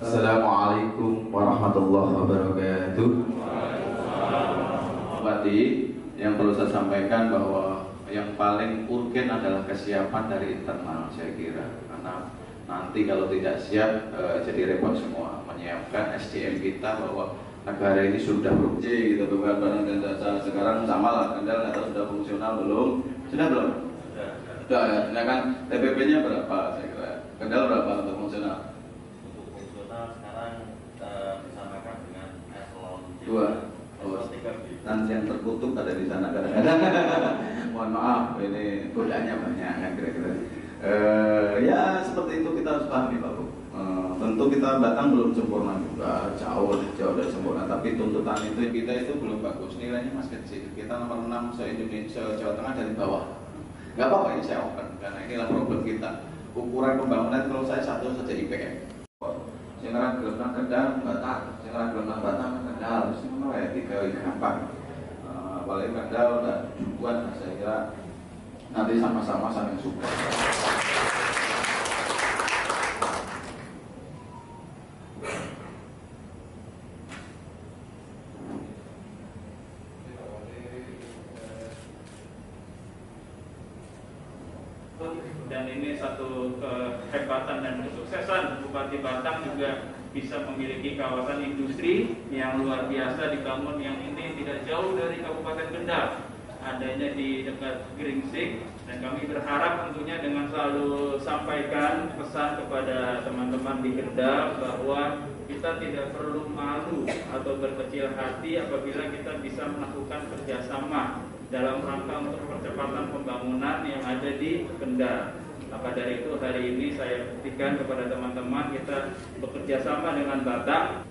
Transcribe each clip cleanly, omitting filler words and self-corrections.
Assalamualaikum warahmatullahi wabarakatuh. Bupati, yang perlu saya sampaikan bahwa yang paling urgen adalah kesiapan dari internal, saya kira, karena nanti kalau tidak siap jadi repot semua. Menyiapkan SDM kita bahwa negara ini sudah beruji gitu, bukan barang dan jasa. Sekarang sama lah, Kendal nggak tahu sudah fungsional belum? Sudah belum? Sudah ya. Sedangkan TPP-nya berapa? Saya kira Kendal berapa untuk fungsional? Sekarang disamakan dengan eselon 2. Nanti yang terkutuk ada di sana kadang-kadang. Mohon maaf, ini godanya banyak kan kira-kira. Ya seperti itu kita harus pahami Pak Bu. Tentu kita Batang belum sempurna juga, jauh dari sempurna. Tapi tuntutan itu kita itu belum bagus. Nilainya masih kecil. Kita nomor 6 se-Indonesia, Jawa Tengah dari bawah. Gak apa-apa ini saya open karena inilah problem kita. Ukuran pembangunan kalau saya satu saja IPM. Sekarang gelombang Kendal Batang, sekarang gelombang Batang Kendal, semua ya tiga gampang. Apalagi Kendal udah duluan, saya kira nanti sama-sama saling support. Dan ini satu kehebatan dan kesuksesan Bupati Batang juga bisa memiliki kawasan industri yang luar biasa dibangun, yang ini tidak jauh dari Kabupaten Kendal, adanya di dekat Gringsing. Dan kami berharap tentunya dengan selalu sampaikan pesan kepada teman-teman di Kendal bahwa kita tidak perlu malu atau berkecil hati apabila kita bisa melakukan kerjasama dalam rangka untuk percepatan pembangunan yang ada di Kendal. Maka dari itu hari ini saya buktikan kepada teman-teman kita bekerja sama dengan Batang.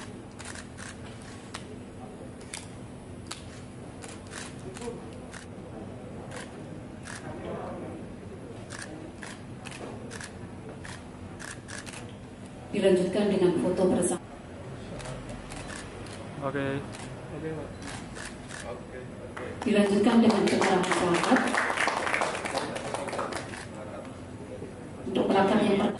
Dilanjutkan dengan foto bersama. Oke. Dilanjutkan dengan keterangan selamat untuk plakat yang pertama.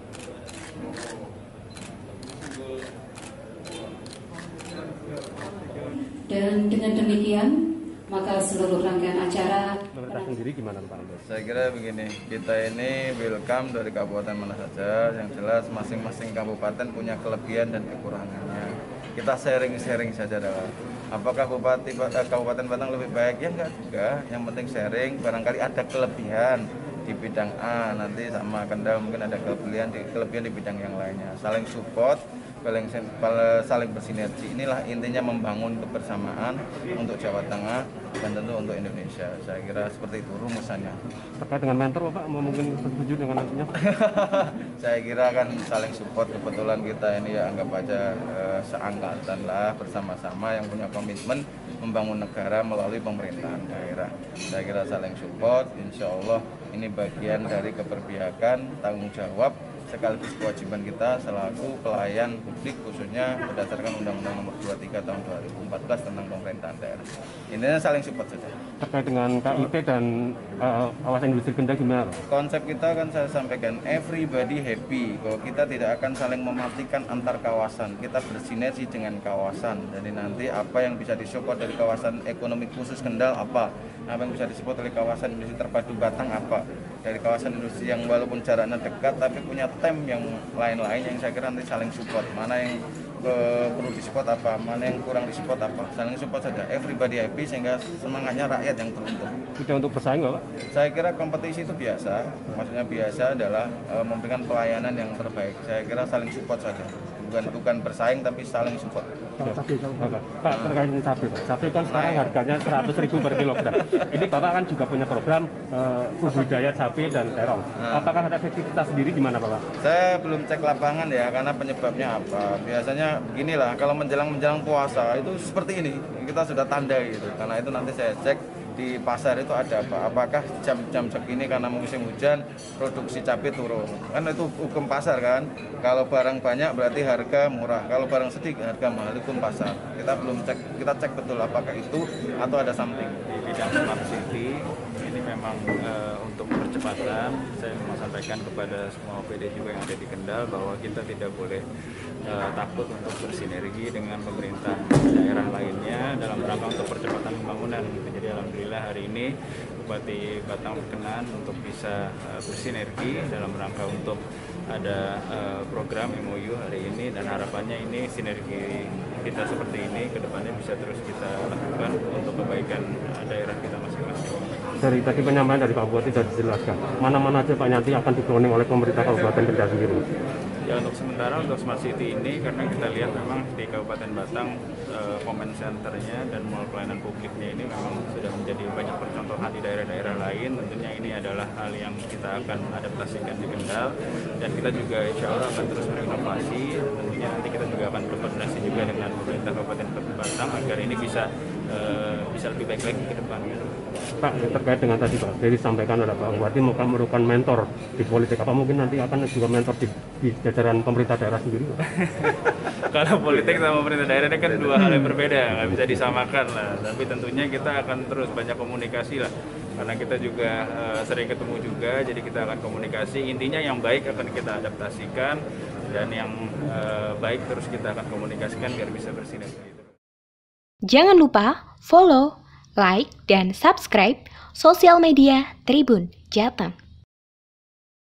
Dan dengan demikian maka seluruh rangkaian acara. Pemerintah sendiri gimana Pak? Saya kira begini, kita ini welcome dari kabupaten mana saja. Yang jelas masing-masing kabupaten punya kelebihan dan kekurangannya. Kita sharing-sharing saja dalam. Apakah Kabupaten Batang lebih baik? Ya enggak juga. Yang penting sharing. Barangkali ada kelebihan di bidang A, nanti sama Kendal mungkin ada kelebihan di bidang yang lainnya. Saling support, saling bersinergi. Inilah intinya membangun kebersamaan untuk Jawa Tengah dan tentu untuk Indonesia. Saya kira seperti itu rumusannya. Terkait dengan mentor Pak, mungkin setuju dengan nantinya? Saya kira kan saling support. Kebetulan kita ini ya anggap aja seangkatan lah, bersama-sama yang punya komitmen membangun negara melalui pemerintahan daerah. Saya kira saling support. Insya Allah ini bagian dari keberpihakan, tanggung jawab sekaligus kewajiban kita selaku pelayan publik, khususnya berdasarkan Undang-Undang Nomor 23 Tahun 2014 tentang pemerintahan daerah. Ini saling support saja. Terkait dengan KIP dan kawasan industri Kendal gimana? Konsep kita kan saya sampaikan everybody happy, bahwa kita tidak akan saling mematikan antar kawasan, kita bersinergi dengan kawasan. Jadi nanti apa yang bisa disupport dari kawasan ekonomi khusus Kendal apa yang bisa disupport dari kawasan industri terpadu Batang apa, dari kawasan industri yang walaupun jaraknya dekat tapi punya tem yang lain-lain yang saya kira nanti saling support, mana yang perlu disupport apa, mana yang kurang disupport apa, saling support saja, everybody happy sehingga semangatnya rakyat yang teruntuk. Tidak untuk bersaing Pak? Saya kira kompetisi itu biasa, maksudnya biasa adalah memberikan pelayanan yang terbaik. Saya kira saling support saja, bukan bersaing tapi saling support. Pak, terkait dengan cabai, Pak. Cabai kan sekarang harganya 100.000 per kilogram. Ini Bapak kan juga punya program budidaya cabai dan terong. Apakah ada efektivitas sendiri gimana Pak? Saya belum cek lapangan ya, karena penyebabnya apa. Biasanya beginilah, kalau menjelang puasa itu seperti ini, kita sudah tandai gitu. Karena itu nanti saya cek di pasar itu ada apa? Apakah jam-jam segini karena musim hujan produksi cabai turun? Kan itu hukum pasar kan. Kalau barang banyak berarti harga murah. Kalau barang sedikit harga mahal, hukum pasar. Kita belum cek, kita cek betul apakah itu atau ada something. Di bidang smart city ini memang untuk percepatan, saya mau sampaikan kepada semua OPD juga yang ada di Kendal bahwa kita tidak boleh takut untuk bersinergi dengan pemerintah daerah lainnya dalam rangka untuk percepatan pembangunan. Jadi alhamdulillah hari ini Bupati Batang berkenan untuk bisa bersinergi dalam rangka untuk ada program MOU hari ini, dan harapannya ini sinergi kita seperti ini ke depannya bisa terus kita lakukan untuk kebaikan daerah kita masing-masing. Dari tadi penyampaian dari Pak Bupati sudah dijelaskan, mana-mana aja Pak nanti akan diplanning oleh pemerintah Kabupaten Kendal sendiri? Ya, untuk sementara untuk Smart City ini karena kita lihat memang di Kabupaten Batang comment centernya dan mall pelayanan publiknya ini memang sudah menjadi banyak percontohan di daerah-daerah lain. Tentunya ini adalah hal yang kita akan adaptasikan di Kendal, dan kita juga insya Allah akan terus berinovasi. Tentunya nanti kita juga akan berkoordinasi juga dengan pemerintah Kabupaten Batang agar ini bisa lebih baik lagi ke depan. Pak, terkait dengan tadi Pak, jadi sampaikan oleh Pak Bupati merupakan mentor di politik, apa mungkin nanti akan juga mentor di jajaran pemerintah daerah sendiri Pak? Kalau politik sama pemerintah daerah ini kan dua hal yang berbeda, nggak bisa disamakan lah. Tapi tentunya kita akan terus banyak komunikasi lah, karena kita juga sering ketemu juga, jadi kita akan komunikasi. Intinya yang baik akan kita adaptasikan, dan yang baik terus kita akan komunikasikan biar bisa bersinergi. Jangan lupa follow, like, dan subscribe sosial media Tribun Jateng.